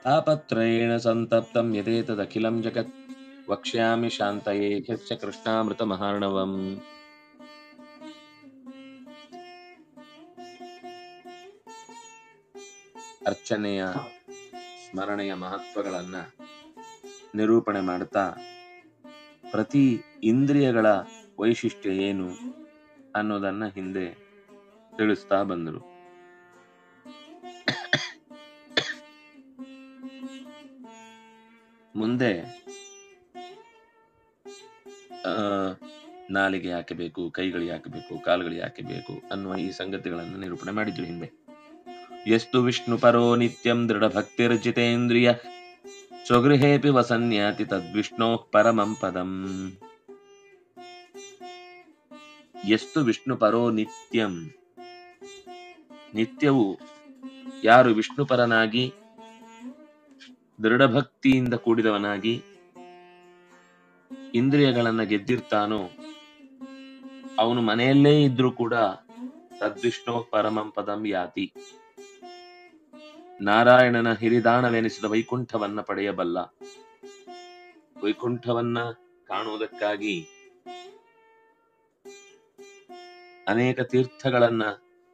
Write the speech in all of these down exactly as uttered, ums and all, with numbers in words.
ತಾಪತ್ರಯೇಣ ಸಂತಪ್ತಂ ಯದೇತದಖಿಲಂ ಜಗತ್ ವಕ್ಷ್ಯಾಮಿ ಶಾಂತಯೇ ಯಸ್ಯ ಕೃಷ್ಣಾಮೃತಮಹಾರ್ಣವಂ. ಅರ್ಚನೆಯ ಸ್ಮರಣೆಯ ಮಹತ್ವಗಳನ್ನ ನಿರೂಪಣೆ ಮಾಡ್ತಾ ಪ್ರತಿ ಇಂದ್ರಿಯಗಳ ವೈಶಿಷ್ಟ್ಯ ಏನು ಅನ್ನೋದನ್ನ ಹಿಂದೆ ತಿಳಿಸ್ತಾ ಬಂದರು. ಮುಂದೆ ಆ ನಾಲಿಗೆ ಯಾಕೆ ಬೇಕು, ಕೈಗಳು ಯಾಕೆ ಬೇಕು, ಕಾಲುಗಳು ಯಾಕೆ ಬೇಕು ಅನ್ನುವ ಈ ಸಂಗತಿಗಳನ್ನು ನಿರೂಪಣೆ ಮಾಡಿದ್ರು ಹಿಂದೆ. ಯಸ್ತು ವಿಷ್ಣು ಪರೋ ನಿತ್ಯಂ ದೃಢ ಭಕ್ತಿರ್ಜಿತೇಂದ್ರಿಯ ಸ್ವಗೃಹೇಪಿ ವಸನ್ಯಾತಿ ತದ್ವಿಷ್ಣೋ ಪರಮಂ ಪದಂ. ಯಸ್ತು ವಿಷ್ಣು ಪರೋ ನಿತ್ಯಂ, ನಿತ್ಯವು ಯಾರು ವಿಷ್ಣುಪರನಾಗಿ ದೃಢಭಕ್ತಿಯಿಂದ ಕೂಡಿದವನಾಗಿ ಇಂದ್ರಿಯಗಳನ್ನ ಗೆದ್ದಿರ್ತಾನೋ ಅವನು ಮನೆಯಲ್ಲೇ ಇದ್ರೂ ಕೂಡ ತದ್ವಿಷ್ಣೋ ಪರಮಂ ಪದಂ ಯಾತಿ, ನಾರಾಯಣನ ಹಿರಿದಾಣವೆನಿಸಿದ ವೈಕುಂಠವನ್ನ ಪಡೆಯಬಲ್ಲ. ವೈಕುಂಠವನ್ನ ಕಾಣುವುದಕ್ಕಾಗಿ ಅನೇಕ ತೀರ್ಥಗಳನ್ನ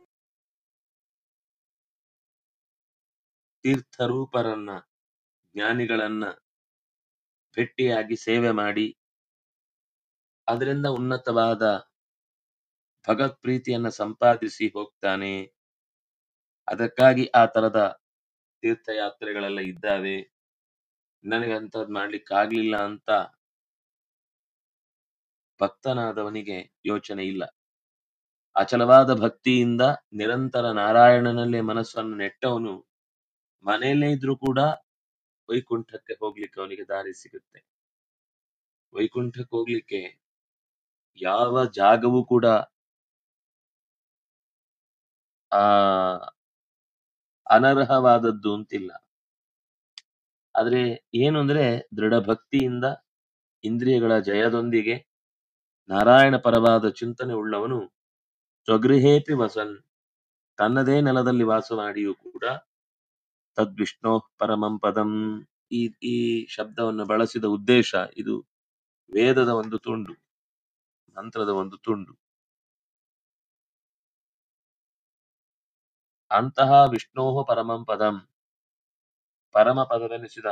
ತೀರ್ಥರೂಪರನ್ನ ಜ್ಞಾನಿಗಳನ್ನ ಭೇಟಿಯಾಗಿ ಸೇವೆ ಮಾಡಿ ಅದರಿಂದ ಉನ್ನತವಾದ ಭಗವತ್ ಪ್ರೀತಿಯನ್ನ ಸಂಪಾದಿಸಿ ಹೋಗ್ತಾನೆ. ಅದಕ್ಕಾಗಿ ಆ ತರದ ತೀರ್ಥಯಾತ್ರೆಗಳೆಲ್ಲ ಇದ್ದಾವೆ. ನನಗಂತದ್ ಮಾಡ್ಲಿಕ್ಕಾಗ್ಲಿಲ್ಲ ಅಂತ ಭಕ್ತನಾದವನಿಗೆ ಯೋಚನೆ ಇಲ್ಲ. ಅಚಲವಾದ ಭಕ್ತಿಯಿಂದ ನಿರಂತರ ನಾರಾಯಣನಲ್ಲೇ ಮನಸ್ಸನ್ನು ನೆಟ್ಟವನು ಮನೆಯಲ್ಲೇ ಇದ್ರೂ ಕೂಡ ವೈಕುಂಠಕ್ಕೆ ಹೋಗ್ಲಿಕ್ಕೆ ಅವನಿಗೆ ದಾರಿ ಸಿಗುತ್ತೆ. ವೈಕುಂಠಕ್ಕೆ ಹೋಗ್ಲಿಕ್ಕೆ ಯಾವ ಜಾಗವೂ ಕೂಡ ಆ ಅನರ್ಹವಾದದ್ದು ಅಂತಿಲ್ಲ. ಆದ್ರೆ ಏನು ಅಂದ್ರೆ ದೃಢ ಭಕ್ತಿಯಿಂದ ಇಂದ್ರಿಯಗಳ ಜಯದೊಂದಿಗೆ ನಾರಾಯಣ ಪರವಾದ ಚಿಂತನೆ ಉಳ್ಳವನು ಸ್ವಗೃಹೇಪಿ ವಸನ್, ತನ್ನದೇ ನೆಲದಲ್ಲಿ ವಾಸ ಮಾಡಿಯೂ ಕೂಡ ತದ್ವಿಷ್ಣೋ ಪರಮಂ ಪದಂ. ಈ ಈ ಶಬ್ದವನ್ನು ಬಳಸಿದ ಉದ್ದೇಶ ಇದು ವೇದದ ಒಂದು ತುಂಡು, ಮಂತ್ರದ ಒಂದು ತುಂಡು. ಅಂತಹ ವಿಷ್ಣೋ ಪರಮಂ ಪದಂ, ಪರಮ ಪದವೆನಿಸಿದ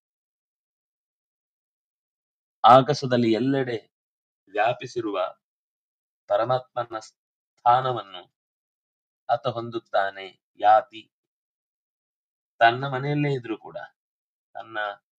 ಆಗಸದಲ್ಲಿ ಎಲ್ಲೆಡೆ ವ್ಯಾಪಿಸಿರುವ ಪರಮಾತ್ಮನ ಸ್ಥಾನವನ್ನು ಆತ ಹೊಂದುತ್ತಾನೆ. ಯಾತಿ, ತನ್ನ ಮನೆಯಲ್ಲೇ ಇದ್ರೂ ಕೂಡ ತನ್ನ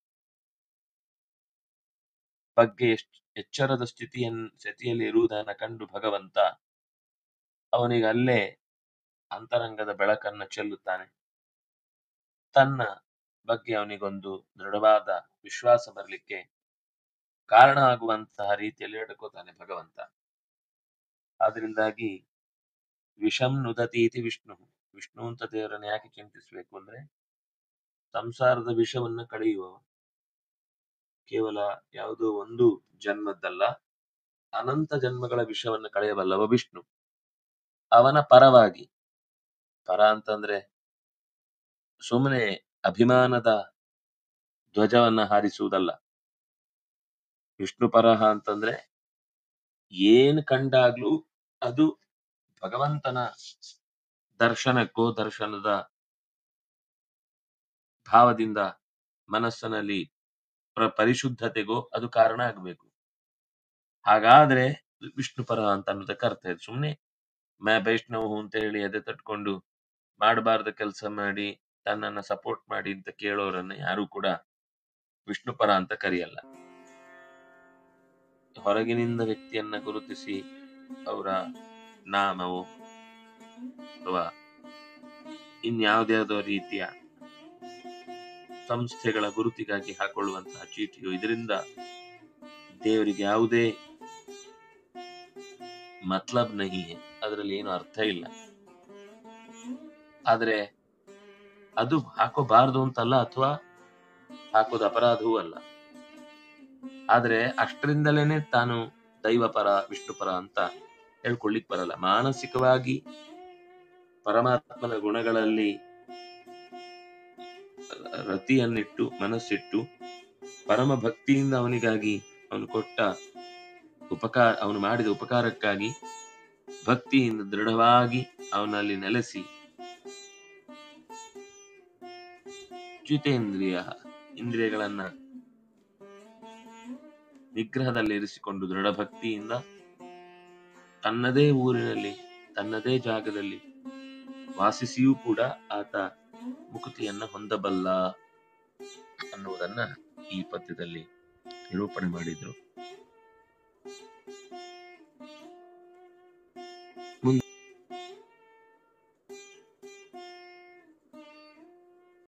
ಬಗ್ಗೆ ಎಚ್ಚರದ ಸ್ಥಿತಿಯನ್ ಸ್ಥಿತಿಯಲ್ಲಿ ಇರುವುದನ್ನು ಕಂಡು ಭಗವಂತ ಅವನಿಗೆ ಅಲ್ಲೇ ಅಂತರಂಗದ ಬೆಳಕನ್ನ ಚೆಲ್ಲುತ್ತಾನೆ. ತನ್ನ ಬಗ್ಗೆ ಅವನಿಗೊಂದು ದೃಢವಾದ ವಿಶ್ವಾಸ ಬರಲಿಕ್ಕೆ ಕಾರಣ ಆಗುವಂತಹ ರೀತಿಯಲ್ಲಿ ನಡ್ಕೋತಾನೆ ಭಗವಂತ. ಆದ್ರಿಂದಾಗಿ ವಿಷಂ ನುದತೀತಿ ವಿಷ್ಣು, ವಿಷ್ಣು ಅಂತ ದೇವರನ್ನು ಯಾಕೆ ಚಿಂತಿಸಬೇಕು ಅಂದ್ರೆ ಸಂಸಾರದ ವಿಷವನ್ನ ಕಳೆಯುವವ. ಕೇವಲ ಯಾವುದೋ ಒಂದು ಜನ್ಮದ್ದಲ್ಲ, ಅನಂತ ಜನ್ಮಗಳ ವಿಷವನ್ನ ಕಳೆಯಬಲ್ಲವ ವಿಷ್ಣು. ಅವನ ಪರವಾಗಿ, ಪರ ಅಂತಂದ್ರೆ ಸುಮ್ಮನೆ ಅಭಿಮಾನದ ಧ್ವಜವನ್ನ ಹಾರಿಸುವುದಲ್ಲ. ವಿಷ್ಣು ಪರಹ ಅಂತಂದ್ರೆ ಏನ್ ಕಂಡಾಗ್ಲೂ ಅದು ಭಗವಂತನ ದರ್ಶನಕ್ಕೋ ದರ್ಶನದ ಭಾವದಿಂದ ಮನಸ್ಸಿನಲ್ಲಿ ಪರಿಶುದ್ಧತೆಗೋ ಅದು ಕಾರಣ ಆಗಬೇಕು. ಹಾಗಾದ್ರೆ ವಿಷ್ಣು ಪರ ಅಂತ ಅನ್ನೋದಕ್ಕೆ ಅರ್ಥ ಇದೆ. ಸುಮ್ನೆ ಮೈ ವೈಷ್ಣವ್ ಅಂತ ಹೇಳಿ ಅದೇ ತಟ್ಕೊಂಡು ಮಾಡಬಾರ್ದ ಕೆಲಸ ಮಾಡಿ ತನ್ನನ್ನ ಸಪೋರ್ಟ್ ಮಾಡಿ ಅಂತ ಕೇಳೋರನ್ನ ಯಾರು ಕೂಡ ವಿಷ್ಣು ಪರ ಅಂತ ಕರೆಯಲ್ಲ. ಹೊರಗಿನಿಂದ ವ್ಯಕ್ತಿಯನ್ನ ಗುರುತಿಸಿ ಅವರ ನಾಮವು ಅಥವಾ ಇನ್ಯಾವುದ್ಯಾವುದೋ ರೀತಿಯ ಸಂಸ್ಥೆಗಳ ಗುರುತಿಗಾಗಿ ಹಾಕೊಳ್ಳುವಂತಹ ಚೀಟಿಯು, ಇದರಿಂದ ದೇವರಿಗೆ ಯಾವುದೇ ಮತ್ಲಬ್ ನಹಿ, ಅದರಲ್ಲಿ ಏನು ಅರ್ಥ ಇಲ್ಲ. ಆದ್ರೆ ಅದು ಹಾಕೋಬಾರದು ಅಂತಲ್ಲ, ಅಥವಾ ಹಾಕೋದು ಅಪರಾಧವೂ ಅಲ್ಲ. ಆದ್ರೆ ಅಷ್ಟರಿಂದಲೇನೆ ತಾನು ದೈವ ಪರ ವಿಷ್ಣು ಪರ ಅಂತ ಹೇಳ್ಕೊಳ್ಳಿಕ್ ಬರಲ್ಲ. ಮಾನಸಿಕವಾಗಿ ಪರಮಾತ್ಮನ ಗುಣಗಳಲ್ಲಿ ರತಿಯನ್ನಿಟ್ಟು ಮನಸ್ಸಿಟ್ಟು ಪರಮ ಭಕ್ತಿಯಿಂದ ಅವನಿಗಾಗಿ ಅವನು ಕೊಟ್ಟ ಉಪಕಾರ ಅವನು ಮಾಡಿದ ಉಪಕಾರಕ್ಕಾಗಿ ಭಕ್ತಿಯಿಂದ ದೃಢವಾಗಿ ಅವನಲ್ಲಿ ನೆಲೆಸಿ ಜಿತೇಂದ್ರಿಯ ಇಂದ್ರಿಯಗಳನ್ನ ನಿಗ್ರಹದಲ್ಲಿ ಇರಿಸಿಕೊಂಡು ದೃಢ ಭಕ್ತಿಯಿಂದ ತನ್ನದೇ ಊರಿನಲ್ಲಿ ತನ್ನದೇ ಜಾಗದಲ್ಲಿ ವಾಸಿಸಿಯೂ ಕೂಡ ಆತ ಮುಕುತಿಯನ್ನ ಹೊಂದಬಲ್ಲ ಅನ್ನುವುದನ್ನ ಈ ಪದ್ಯದಲ್ಲಿ ನಿರೂಪಣೆ ಮಾಡಿದ್ರು.